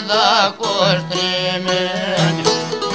dha kushtrimin.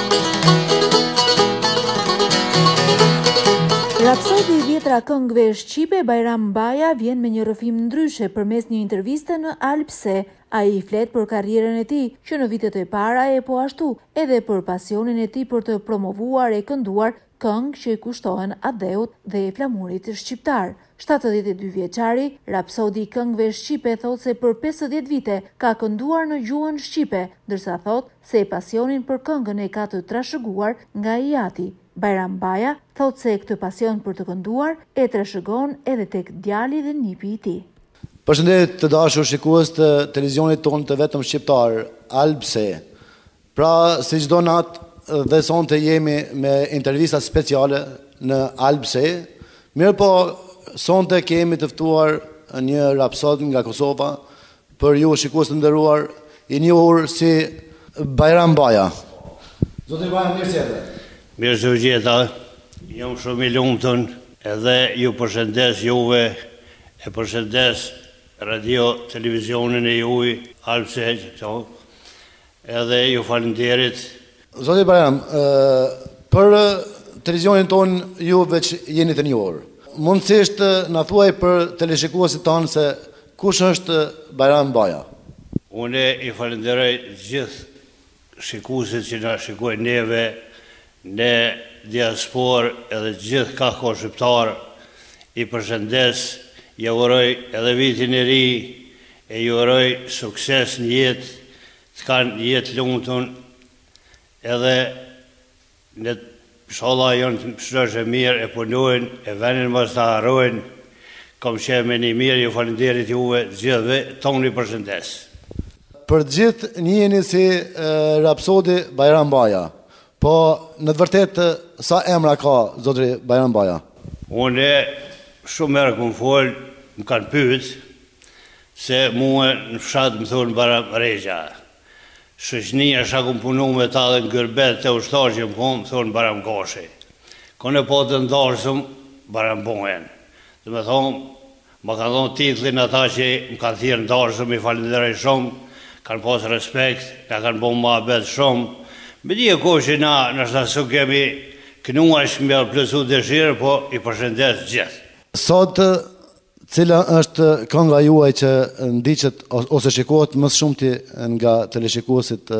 Rapsodi i vjetra këngëve shqipe Bajram Baja vjen me një rrëfim ndryshe përmes një interviste në Alpse. Ai flet për karrierën e tij, që në vitet e para e po ashtu edhe për pasionin e tij për të promovuar e kënduar këngë që i kushtohen adeut dhe flamurit shqiptar. 72 vjeçari, rapsodi i këngëve shqipe thot se për 50 vite ka kënduar në gjuhën shqipe, ndërsa thot se pasionin për këngën e ka të trashëguar nga i ati. Bajram Baja thot se këtë pasion për të kënduar e trashëgon edhe tek djali dhe nipi i tij. Përshëndetje të dashur shikues të televizionit tonë të vetëm shqiptar, Alpse. Pra, si çdo natë dhe sonte jemi me intervista speciale në Alpse. Mirë po, sonte kemi të ftuar një rapsod nga Kosova për ju shikues të nderuar, i njohur si Bajram Baja. Zoti Baja, mirë se erdhe. Mirë se u gjeta. Jam shumë i lumtur edhe ju përshëndes juve, e përshëndes radio, televizionin e juj, Alpse, edhe ju falenderit. Zoti Bajram, për televizionin ton ju veç jeni të njohur. Mundësisht na thuaj për teleshikuesit tanë se kush është Bajram Baja? Unë i falenderoj gjithë shikuesit që na shikojnë neve në diaspor edhe gjithë ka shqiptar, i përshëndes. Ja uroj edhe vitin e ri, e ju uroj sukses në jetë, të kanë jetë lumtur, edhe në inshallah janë shërë mirë, e punojnë, e venin mos të harrojnë, kom që me një mirë, ju falenderit juve, gjithëve, toni përshëndes. Për gjithë njiheni si rapsodi Bajram Baja, po në të vërtetë sa emra ka zotri Bajram Baja? Unë shumë herë këmë folë, më kanë pyet se mua në fshat më thonë Bajram Regja. Shoqënia sa kum punu me ta dhe në gërbet të ushtar që më thonë Bajram Gashi. Kone po të ndarësëm Bajram Bojen. Dhe me thonë, më kanë thonë titlin ata që më kanë thirë ndarësëm, i falenderoj shumë, kanë pas respekt, ka kanë bo më abet shumë. Me di e ko që na nështë su kemi kënua shkëmja plësu dëshirë, po i përshëndes gjithë. Sot, cila është kënga juaj që ndiqet ose shikohet më shumëti nga teleshikuesit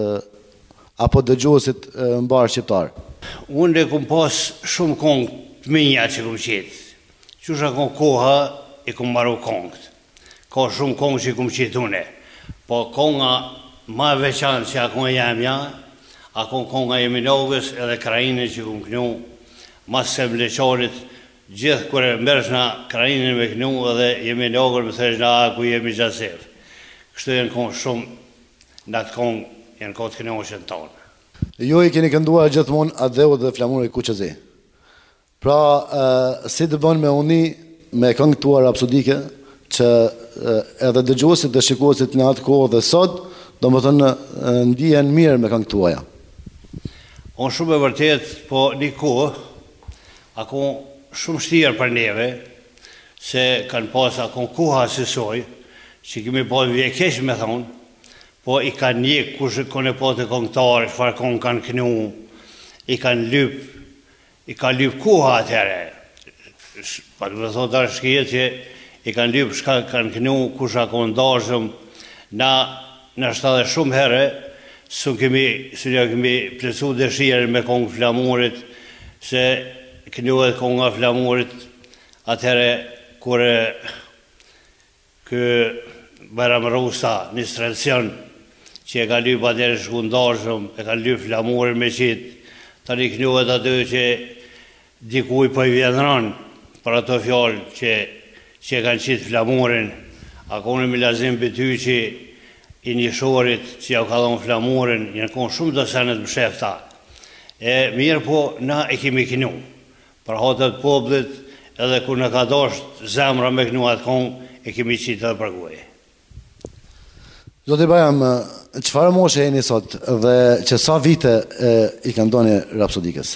apo dëgjuesit mbar shqiptar? Unë e kum pas shumë këngë të minja që kum qitë. Qusha kom koha i kum maru këngët. Ka shumë këngë që kum qitë une. Po kënga ma veçanë që akon jamja, akon kënga e Minogës edhe Krajinën që kum kënu, mas se mleqarit, gjithë kërë mërshna Krajinën me kënu edhe jemi nogër më thërsh na ku jemi gjasef. Kështu jenë kënë shumë në atë kënë jenë këtë kënu që në tonë. Ju i keni kënduar gjithmonë adheu dhe flamuri Kuqëzi. Pra, si të bën me uni me këngë tuar rapsodike që edhe dëgjuesit dhe shikuesit në atë kohë dhe sot, do më thënë ndihen mirë me këngë tuaja. Unë shumë e vërtet, po një kohë, ako shumë shtirë për neve, se kanë pas akon koha sësoj, që kemi pas vjekesh me thonë, po i kanë njek kush kone po të këngëtarë, shfar këngë kanë kënu, i kanë lyp koha atëre. Pa të me thotë arë shkijet që i kanë lyp shka kanë kënu, kush akon dashëm, na shtë dhe shumë herë, së një kemi plesu dëshirë me këngë flamurit, se kënjuhet kënga flamurit atëhere kërë kë Bajram Rusa, një tradicion që e ka lyp atëhere shkundarshëm, e ka lyp flamurin me qitë, tani kënjuhet aty që dikuj për i vjenëran për ato fjallë që e kanë qitë flamurin, akone me lazim për ty që i njëshorit që ja u ka dhonë flamurin, jenë konë shumë dosenet më shefta. E mirë po, na e kemi kënu. Për hatët poblit, edhe kur në ka dasht zemra me kënu atë kongë, e kemi qitë dhe përguje. Zoti Bajram, çfarë moshe jeni sot dhe që sa vite i këndoni rapsodikës?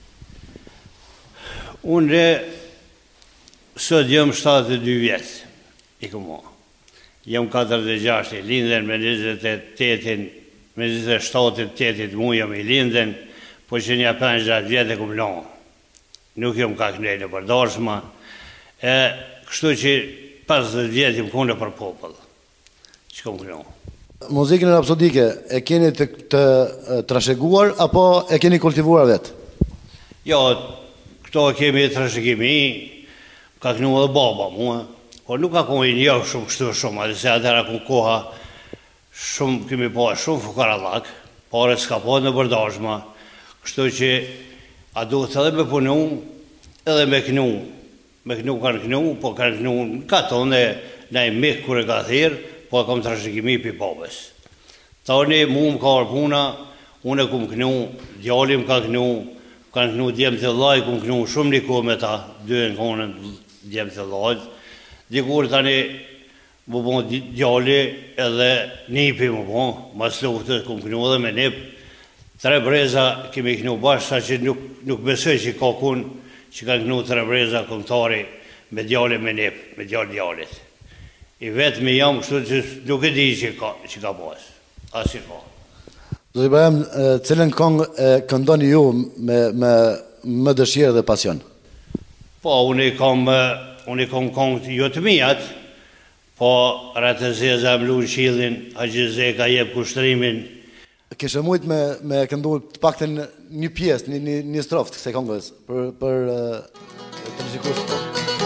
Unë sot jam 72 vjetë, i këmo. Jam 46, lindën me 28 me 27-8 muja me linden, po që një 50 vjetë e kumë lonë. Nuk jom ka kënej në përdorsma, kështu që 50 vjetë jom kone për popull, që kom kënohë. Muzikën e rapsodike e keni të trashëguar apo e keni kultivuar vetë? Jo, këto kemi trashëgimi, ka kënu edhe baba mua, por nuk ka kohë i njohë shumë kështu shumë, adhe se atëra ku koha shumë, kemi po shumë fukarallak, por e s'ka po në përdoshma, kështu që a duhet edhe me punu, edhe me kënu. Me kënu kanë kënu, po kanë kënu në katone, në i mikë kërë ka thirë, po e kom trashëgimi për babës. Tani mu më ka arpuna, unë e kom kënu, djallim ka kënu, kanë kënu djemë të laj, kom kënu shumë një kohë me ta, dy në konën djemë të laj. Dikur tani më bon djalli edhe nipi më bon, mas luftët kom kënu edhe me nip. 3 breza kemi kënu bashkë, sa që nuk besoj që ka kun që kanë kënu 3 breza këngëtari me djalli me nip, me djallit. I vetë me jam kështu që nuk e di që ka pas, asë që ka. Zoti Bajram, cilën këngë këndoni ju me dëshirë dhe pasion? Po, unë i kam këngë jo të mijat, po rratë zeza më lunë shilin, Haxhize ka jep kushtrimin. Kishe mujt me këndu të pakten një pjesë, një stroftë këse këngës, për të rëgjikus të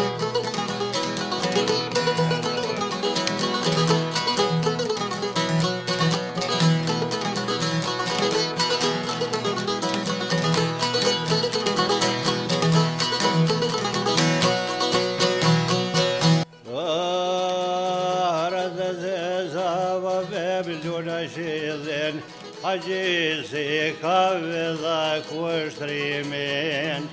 Haxhize ka vedha kushtrimin.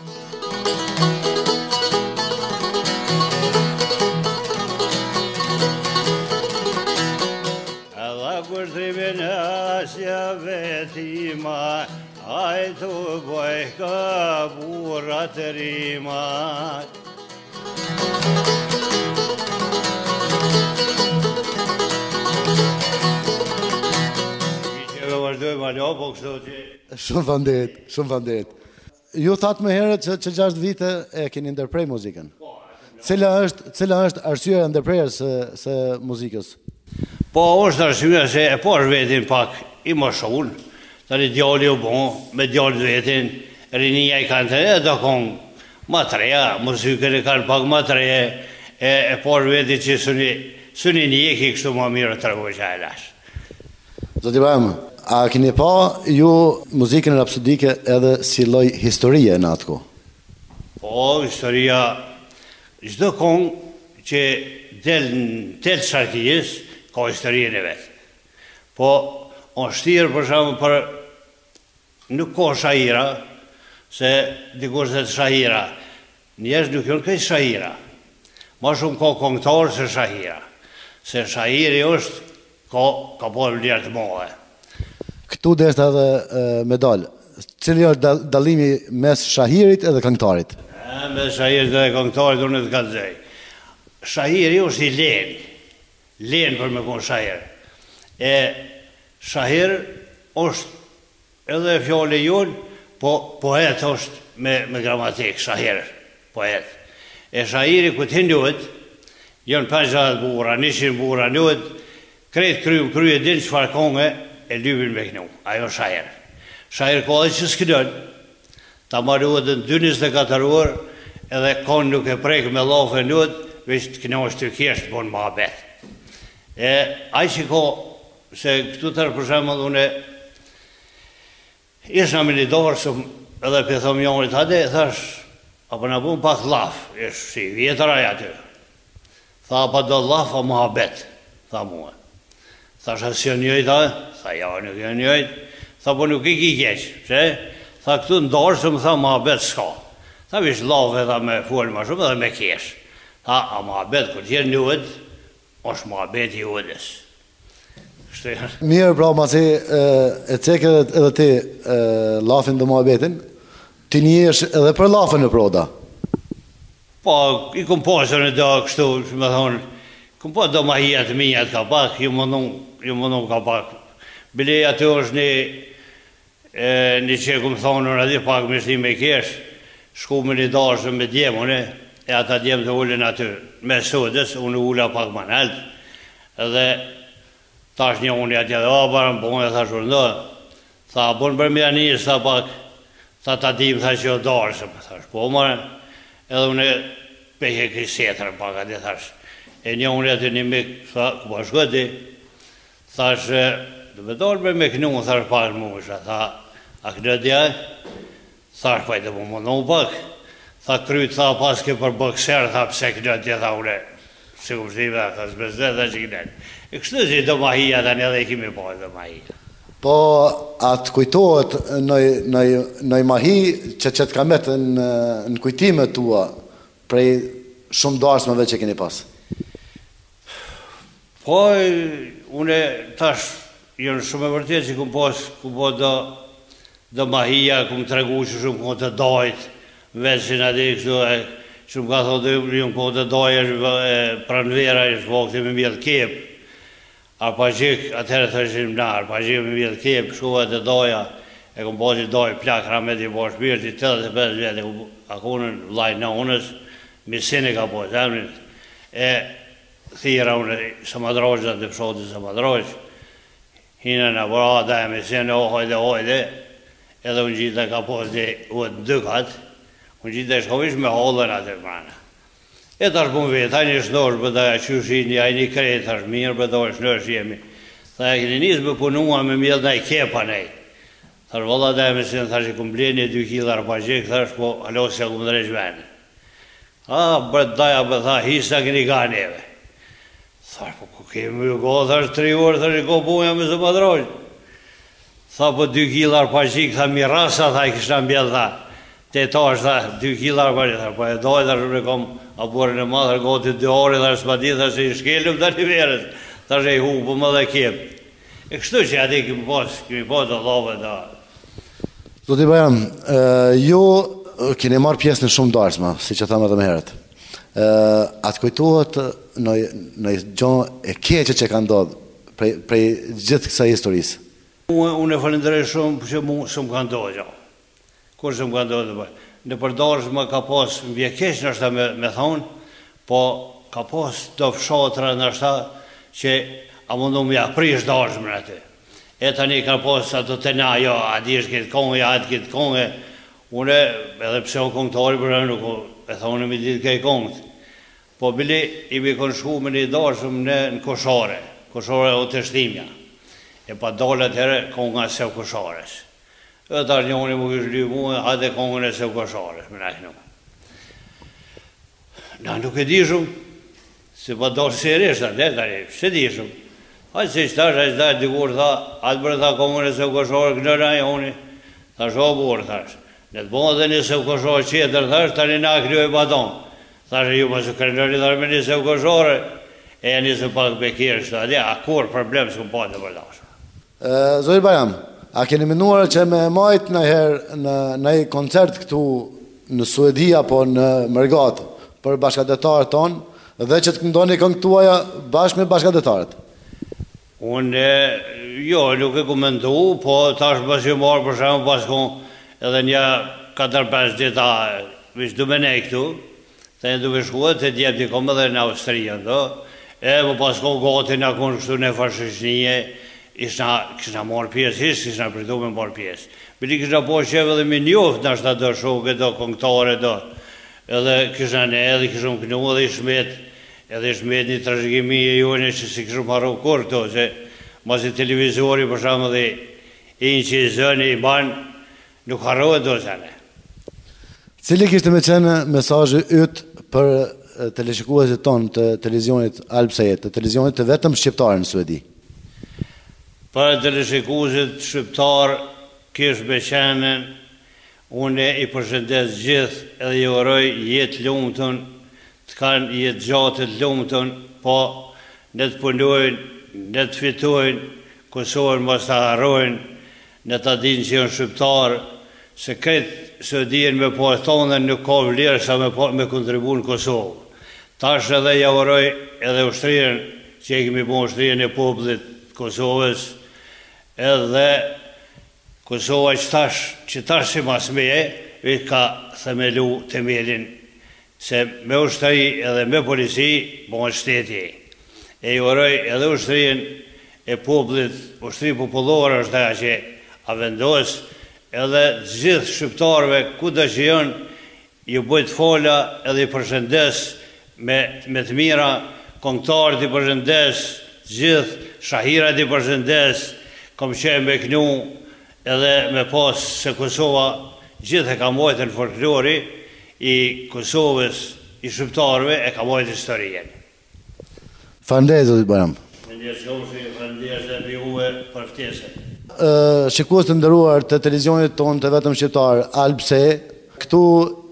Edhe kushtrimin asja vetima, ajtu boj ka burat rima. Shumë faleminderit. Ju thatë më herët që 6 vite e keni ndërprej muzikën. Cila është arsyeja e ndërprerjes së muzikës? Po, është arsyeja se e pash vetin pak i moshuar. Tani djalli u bon, me djallit vetin, rinia i kanë të do këngë ma treja, muzikën e kanë pak ma treje, e pash vetin që suni njeki kështu ma mirë të tregoj që e lash. Zoti Bajram, a keni pa ju muzikën e rapsodike edhe si lloj historie në atë kohë? Po, historia, çdo këngë që del në tel sharkijës, ka historien e vetë. Po, on shtirë për shembull për nuk ka shahira, se dikush dhe të shahira. Njerëz nuk janë këtë shahira. Ma shumë ka këngëtarë se shahira. Se shahiri është ka po vlerë të mëdha. Këtu deshta edhe me dalë. Cili është dallimi mes shahirit edhe këngëtarit? Mes shahirit edhe këngëtarit unë të kallëzoj. Shahiri është i len për me konë shahir. E shahir është edhe fjale jonë, po poet është me gramatik, shahir, poet. E shahiri këtë hinduet, janë 50 bura, 100 bura, hinduet, kretë krye din çfarë këngë e lypin me kënu, ajo shahir. Shahir ka edhe që s'këdën, ta marruhet në 24 orë, edhe kënë nuk e prejkë me lafe nëtë, veç të kënu është të kjeshtë bon ma abet. Aj që ka, se këtu tërë për shembull une, isha me një dorë, edhe për thëmë jonit hade, thash, apo në bun pak laf, ishë si vjetëraj aty. Tha, pa do laf, a ma abet, tha mua. Thash, asë jo njëjt, tha, ja, nuk jo njëjt. Tha, po nuk i ki keq, që? Tha, këtu ndarë, më tha, ma abet s'ka. Tha, vish lave, tha, me full ma shumë, edhe me kesh. Tha, a ma abet, këtë tjerë njëjt, është ma abet i udës. Mirë, pra, masi e cekë edhe ti lafin dhe ma abetin, ti njësh edhe për lafin në proda? Po, i kom pasër në do kështu, me thonë, kom po do ma hijet minjat ka pak, ju më nuk ka pak Bile aty është një që këmë thonë në adi pak me shti me kesh, shku me një dashë me djemën e ata djemë të ullin aty me sodës, unë ulla pak ma nëllë, edhe tash një unë atje dhe barën, po unë e thash urëndohë, tha, bunë për mja njës, tha pak, tha ta dim, tha që o dashë, thash, po marën, edhe unë peke këj setërën pak atje, thash, e një unë aty një mikë, tha, ku pa shkëti, thash, dhe me dorë me kënu, thash pak më musha, tha, a kënë djaj, thash pajtë më mundu pak, tha kryt, tha pas ke për bëkser, tha pse kënë djaj, tha ure, se ku shtive, tha zbezde, tha që kënë. E kështu që do mahia, tha një dhe i kimi po dhe mahia. Po, atë kujtohet në mahi që të kamet në kujtime tua prej shumë darsmëve që keni pas? Po, une tash, jënë shumë e vërtet që këmë po do mahia, këmë të regu që shumë këmë të dajt, veç që në di kështu, shumë ka thotë jënë këmë të dajt, pranvera, ishtë vakti me mjetë kep, arpajgjik, atëherë të rëshim na, arpajgjik me mjetë kep, shkuva të daja, e këmë po që daj plak, ramet i po shpirti, 85 vjetë, akunën vlajt në unës, misini ka po, zemrit, e thira unë, së madrojgjë, dhe pëshoti së madrojgjë, hinë në bërra, da e misinë, hojde, edhe unë gjitha ka posë dhe uëtë dykat, unë gjitha e shkovish me hollën atë e pranë. E të është punë vetë, hajnë i shnosh, bëda e qyshin, hajnë i kretë, është mirë, bëda e shnosh jemi. Tha e këni njësë më punua me mjellë në i kepa nej. Tha është valla da e misinë, tha është i kumë bleni 2 kila arpajgjik, tha është po alo se kumë drejsh vene. A, bërë daja për tha, hisa këni ka neve. Tha është po ku kemi ju go, tha është 3 orë, tha është i go buja me së madrojnë. Tha po 2 kila arpajgjik, tha mirasa, tha i këshna mbjell, tha. Te ta është, tha, 2 kila arpajgjik, tha, po e dojë, tha shumë e kom aporën e madhë, tha goti 2 orë, tha s'ma di, tha se i shkellim të një verës, tha që i hupë më dhe kjep. E kështu që ati kemi pas të dhove da. Zoti Bajram, ju keni marrë pjesë në shumë darsma, si që thamë edhe më herët. Atë kujtohet në gjonë e keqe që ka ndodhë prej gjithë kësa historisë? Unë e falenderej shumë që mu shumë ka ndodhë gjo. Kur shumë ka ndodhë? Në përdarës më ka pas më vjekesh në ashta me thonë, po ka pas do fshatra në ashta që a mundu më ja prish darës më në aty. E tani ka pas ato të na, jo, a di është këtë konge, a di këtë konge, une edhe pse o kongëtari për nuk e thonë me ditë këj kongët. Po bili i mi konë shku me një darësëm në koshare o të shtimja. E pa dolet herë konga se o koshares. E të arë njoni më kështë ly muë, hajde kongën e se o koshares, me nëjnë. Na nuk e di shumë, se pa dorë serisht atë, se di shumë. Hajde se qëtash, hajde dajtë dikur, tha, hajde bërë tha kongën e se o koshares, kënëra e honi. Tha shko burë, thash. Në të bënë dhe një se o koshares qeter, thash, tani na kryo i baton. Thash e ju më se kërënëri thash me një se o koshares, e një se pak bekirë, a kur problem s'ku pa të përdashë. Zoti Bajram, a keni menuar që me majtë në herë në një koncert këtu në Suedi apo në Mërgat për bashkëdetarët tonë dhe që të këndoni këngë tuaja bashkë me bashkëdetarët? Unë, jo, nuk e komentu, po tash pas ju marë për shemë pas kënë edhe një 4-5 dita vishë du me ne këtu, të një du me shkuat të djepë të kom edhe në Austrija, e më pas kënë gati në kënë kështu në fashëshnije, këshna marë pjesë, këshna pritu me marë pjesë. Bili këshna po shqeve dhe me njoftë në ashtë do shokë, do konktare, edhe këshna ne, edhe këshna më kënu, edhe i shmet një trashëgimi e jone që si këshna marru kur këto, se masi televizori për shamë dhe i në që i zënë i banë, nuk harrohet do zëne. Cili kishte me qenë mesazhi yt për teleshikuesit tonë të televizionit Albsejet, të televizionit të vetëm shqiptarë në Suedi? Për teleshikuesit shqiptar kish me qenën, unë i përshëndes gjithë edhe i uroj jetë lumëtën, të kanë jetë gjatë të lumëtën, po në të punojnë, në të fitojnë, Kosovën mos të harrojnë, në të dinë që janë shqiptarë, se këtë së dinë me po e thonë dhe nuk ka vlerë sa me kontribu në Kosovë. Tash edhe ja uroj edhe ushtrirën, që e kemi po ushtrirën e popullit Kosovës, edhe Kosova që tash si mas meje, ka themelu themelin se me ushtri edhe me polici bëhen shteti. E i uroj edhe ushtrin e popullit, ushtri popullor është ajo që a vendos edhe gjithë shqiptarëve kudo që janë, ju bëjt fola edhe i përshëndes me të mira, këngëtarët i përshëndes, gjithë shahirat i përshëndes, kom qenë me knu edhe me pas se Kosova gjithë e ka mojtë në folklori i Kosovës, i shqiptarëve e ka mojtë historien. Faleminderit zoti Bajram. Faleminderit dhe mbi juve për ftesën. Shikues të nderuar të televizionit tonë të vetëm shqiptar Albse, këtu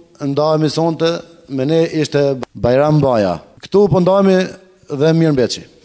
ndahemi sonte me ne ishte Bajram Baja. Këtu po ndahemi dhe Mirëmbëçi.